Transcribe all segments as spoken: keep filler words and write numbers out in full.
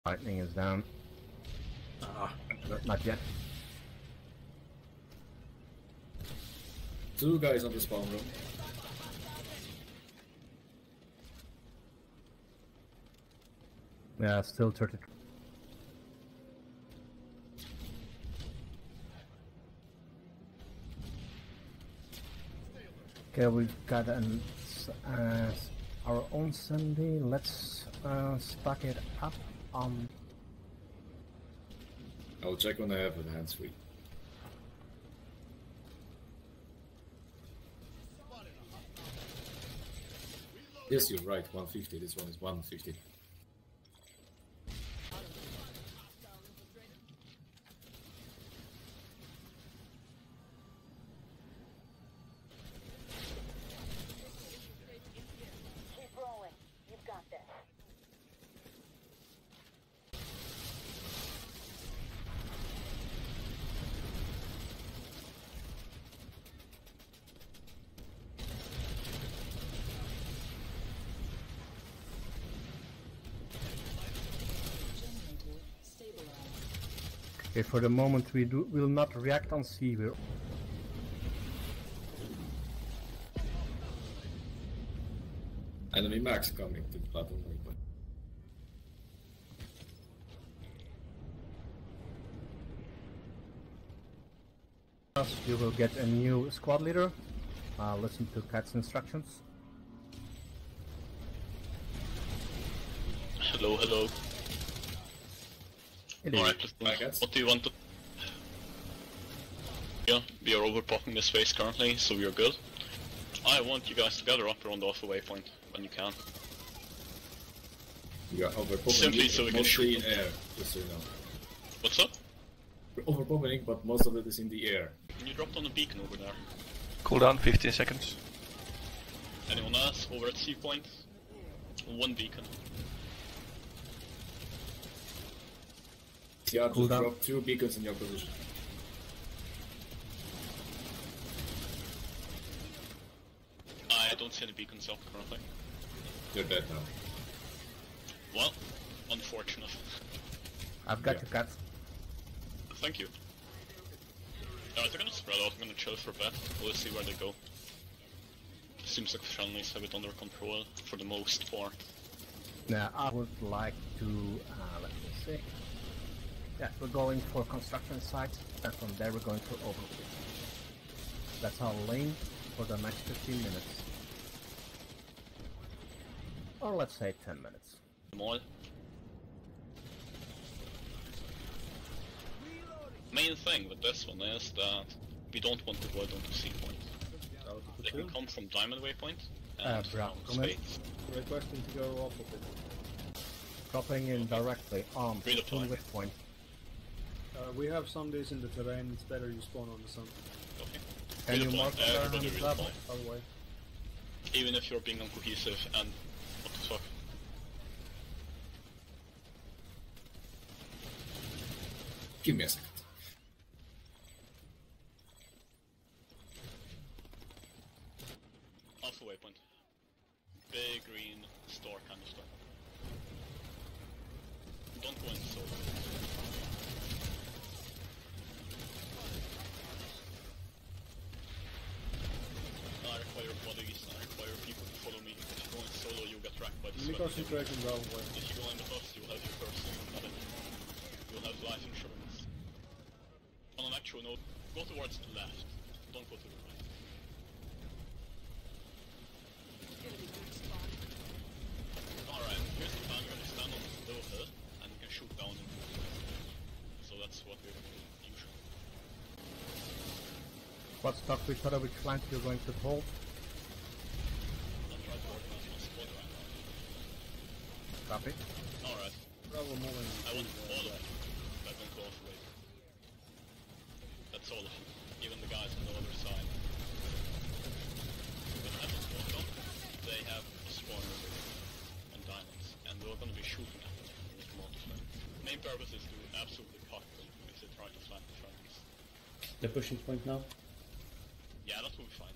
Lightning is down. Ah, not yet. Two guys on the spawn room. Yeah, still thirty. Okay, we've got an, uh, our own Sunday. Let's uh, stock it up on. I'll check when I have it hands free. Yes, you're right. one fifty. This one is one fifty. Keep rolling. You've got this. Okay, for the moment we do will not react on C. We're Enemy max coming to the platform waypoint. You will get a new squad leader. Uh, listen to Cat's instructions. Hello, hello. Alright, what do you want to... Yeah, we are overpopping the space currently, so we are good. I want you guys to gather up around the alpha waypoint when you can. We are overpopping Simply it, so we can mostly shoot in air, just so you know. What's up? We're overpopping, but most of it is in the air. Can you drop down a beacon over there? Cooldown fifteen seconds. Anyone else over at C point? One beacon. Yeah, Cool just down. drop two beacons in your position. I don't see any beacons up currently. You're dead now. Well, unfortunate. I've got Yeah. you, Cat. Thank you. Alright, they're gonna spread out, I'm gonna chill for a bit. We'll see where they go. Seems like the friendlies have it under control for the most part. Now I would like to uh, let me see. Yeah, we're going for construction sites, and from there we're going for overview. That's our lane for the next fifteen minutes. Or let's say ten minutes. Them all. Main thing with this one is that we don't want to go down to C point. They can come from Diamond Waypoint and Uh, Brown, from come in. Spades. Requesting to go off of it. Dropping in directly on Read the Platoon plan. Waypoint. Uh, we have some days in the terrain, it's better you spawn on the sun. Okay. Can Read you the mark plan. there on Everybody the read the level? plan. By the way. Even if you're being uncohesive and what the fuck. Give me a second. Alpha Waypoint. Big green store kind of stuff. Don't go in solo. I require bodies, I require people to follow me. If you go in solo, you'll get racked by the Let me sweat. concentrate on down way. If you go in the bus, you'll have your personal medic. You'll have life insurance. On an actual note, go towards the left. Don't go to the right. Alright, here's the plan. You're gonna stand on the low hill, and you can shoot down into the hill. So that's what we're gonna do usually. What stock we thought of which flank you're going to hold? I'll try to organize my squad right now. Copy. Alright, Bravo moving. I want all of you that don't go off the way. That's all of you, even the guys on the other side. When I don't walk on, they have a spawner and diamonds, and we're gonna be shooting at them when they come out of them. Main purpose is to absolutely cock them if they try to flank the friendlies. They're pushing point now. Yeah, that will be fine.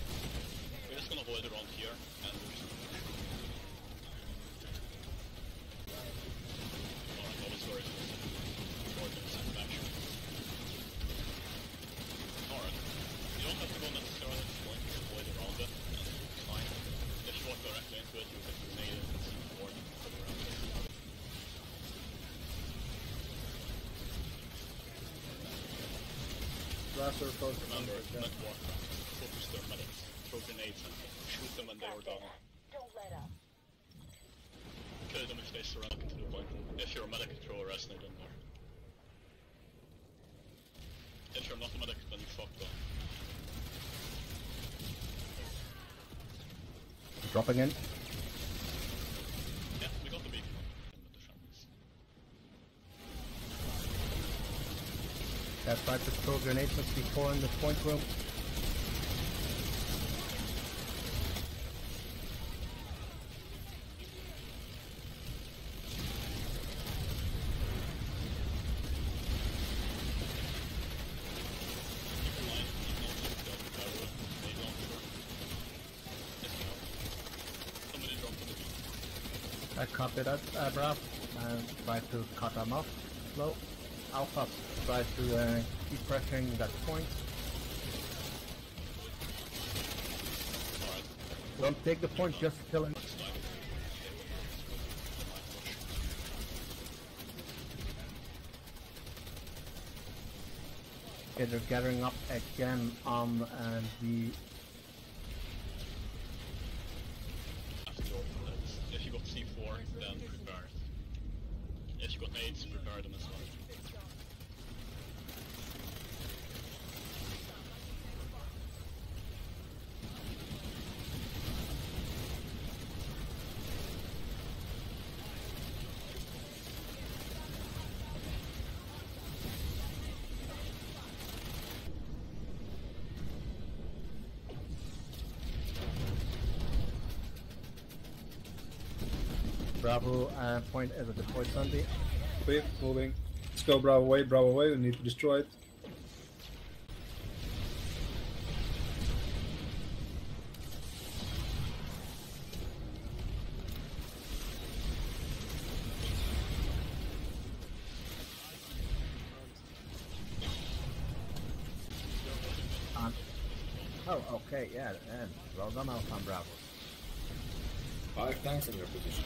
We're just gonna hold around here, and we're just gonna push. Raster focus on Remember, the not walk around. Focus their medics. Throw grenades at them. Shoot them when they are Got down. that. Don't let up. Kill them if they surrender to the point room. If you're a medic, throw a resonate in there. If you're not a medic, then you fucked up. Dropping in. Yeah, we got the beacon in with the shambles. I tried to throw grenades before in the point room. I copied that, uh, Brav, and try to cut them off. Slow. Alpha, try to uh, keep pressuring that point. Don't take the point, just kill him. Okay, they're gathering up again on uh, the... If you got C four, then prepare it. If you got nades, prepare them as well. Bravo uh, point is a deployed Sunday. Clear, moving. Let's go Bravo away, Bravo away, we need to destroy it. Um, oh, okay, yeah, and well done, Alpha and Bravo. Five tanks in your position.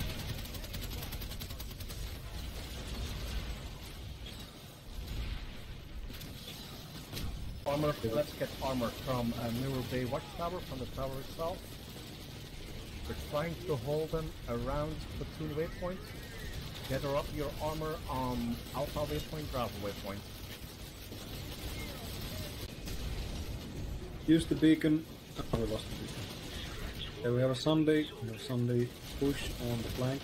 Armor, let's get armor from uh, Mirror Bay Watchtower, from the tower itself. We're trying to hold them around platoon waypoint. Gather up your armor on Alpha waypoint, Bravo waypoint. Use the beacon. Oh, we lost the beacon. Okay, we have a Sunday. We have a Sunday push on the flank.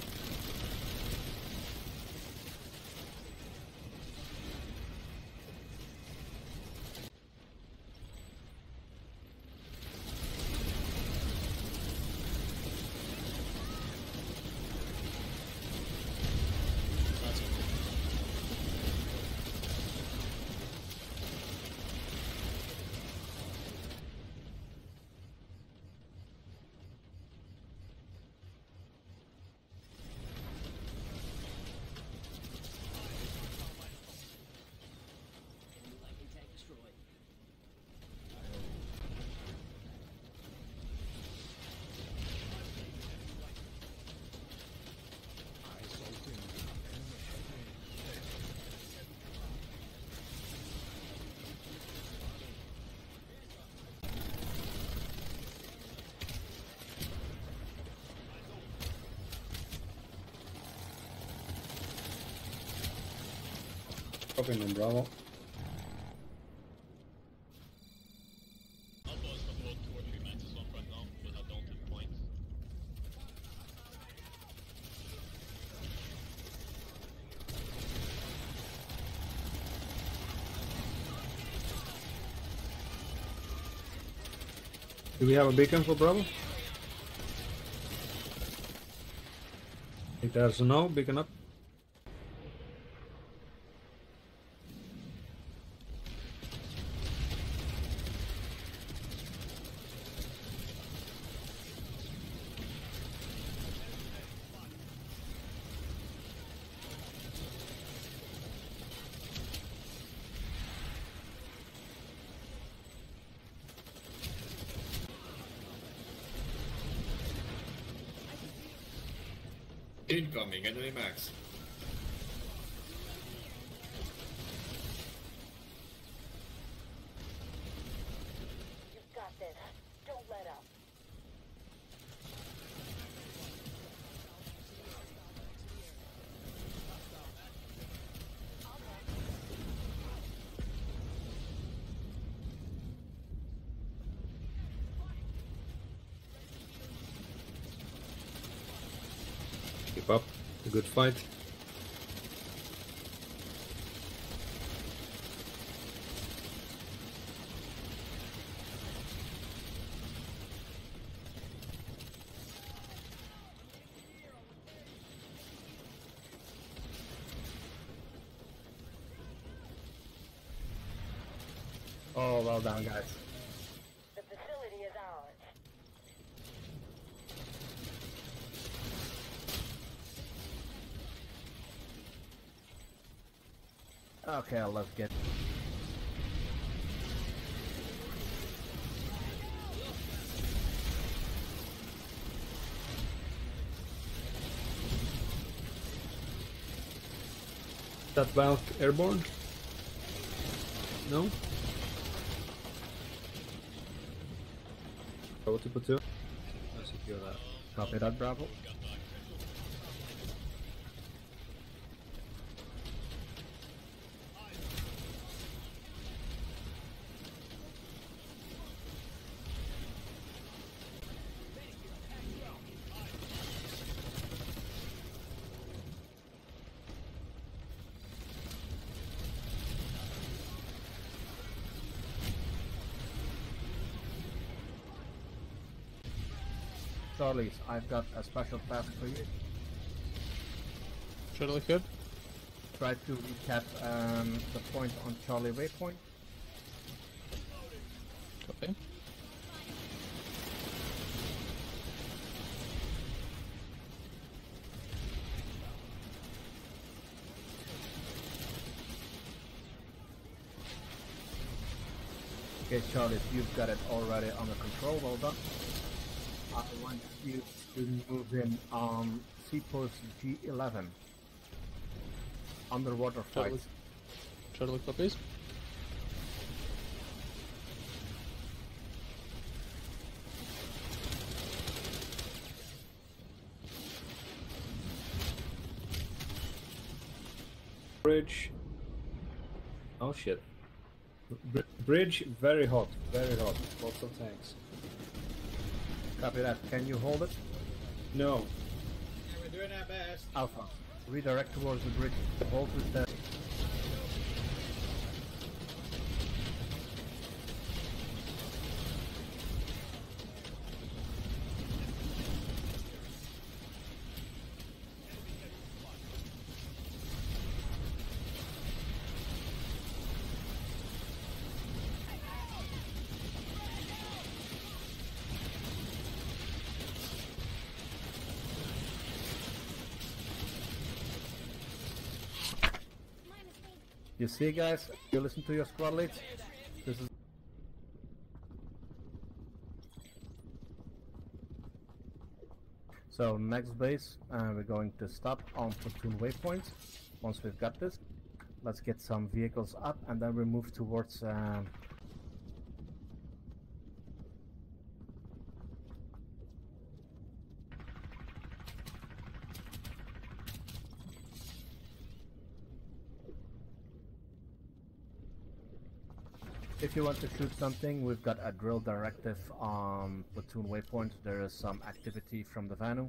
Copying on Bravo. Alpha has got about two or three matches off right now, but I don't have points. Do we have a beacon for Bravo? I think there's a no. Beacon up. Incoming enemy max. good fight. Oh, well done, guys. The facility is ours. Okay, let's get. That Valk airborne? No? Bravo two two. I'll secure that. Copy that, Bravo. Charlies, I've got a special task for you. Surely good. Try to recap um, the point on Charlie waypoint. Copy. Okay, Charlie, you've got it already under control. Well done. I want you to move in on Seapost G eleven. Underwater Charlie, fights. Charlie copies. Bridge. Oh shit. Br bridge very hot, very hot. Lots of tanks. Copy that. Can you hold it? No. Yeah, we're doing our best. Alpha. Redirect towards the bridge. Hold with the. You see, guys? You listen to your squad leads. This is. So next base, uh, we're going to stop on platoon waypoints. Once we've got this, let's get some vehicles up, and then we move towards. Uh, If you want to shoot something, we've got a drill directive on platoon waypoint. There is some activity from the Vanu.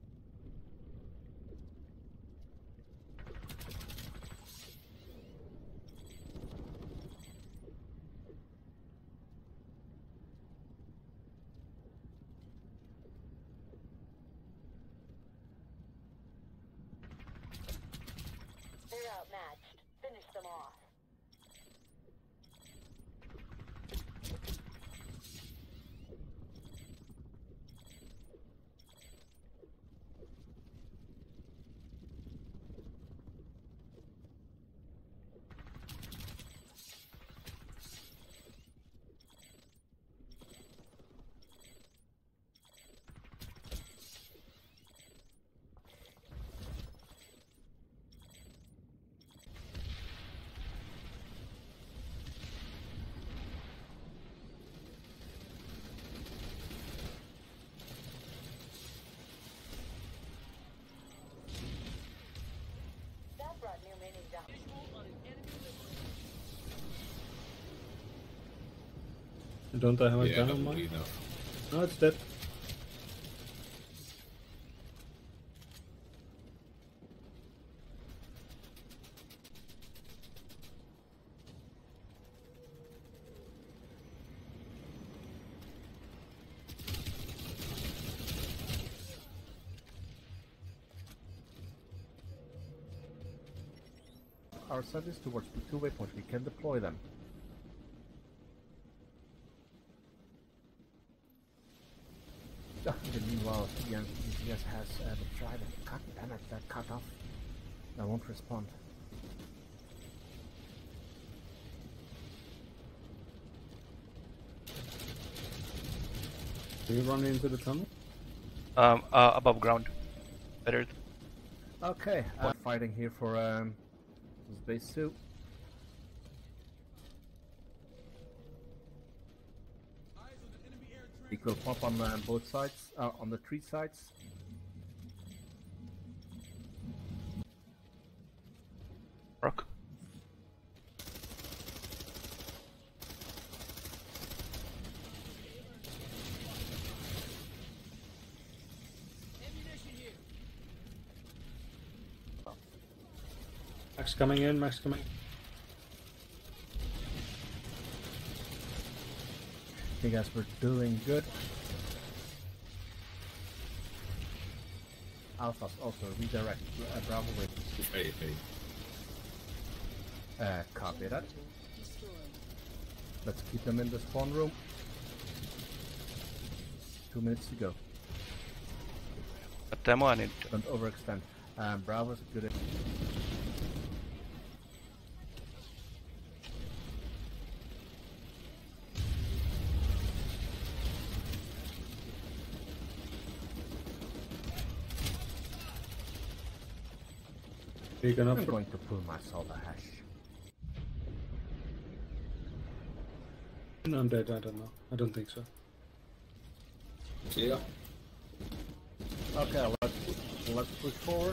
They're outmatched. Finish them off. That brought new meaning down. Don't I have a Yeah, gun that on would be mine? enough. No, it's dead. our sentries towards the two waypoints. We can deploy them. Ah, meanwhile, Jens Jens has uh, the trident. God damn it, that cut off. I won't respond. Do you run into the tunnel? Um, uh, above ground. Better. Okay, I'm fighting here for um, base two. Equal pop on uh, both sides, uh, on the three sides. Rock. Max coming in, Max coming. You guys were doing good. Alphas also redirect uh, Bravo with. Hey, hey. Uh, copy that. Let's keep them in the spawn room. Two minutes to go. What demo I need? Don't overextend. Um, Bravo's good. Big enough. I'm going to pull myself a hash. No, I'm dead. I don't know. I don't think so. Yeah. Okay, let's let's push forward.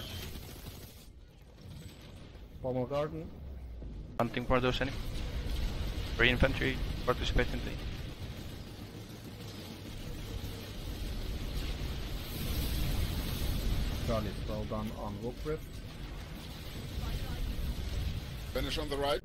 Pommel Garden. Hunting for those enemy. Free infantry participate in the. Charlie's well done on Wolf Rift. Finish on the right.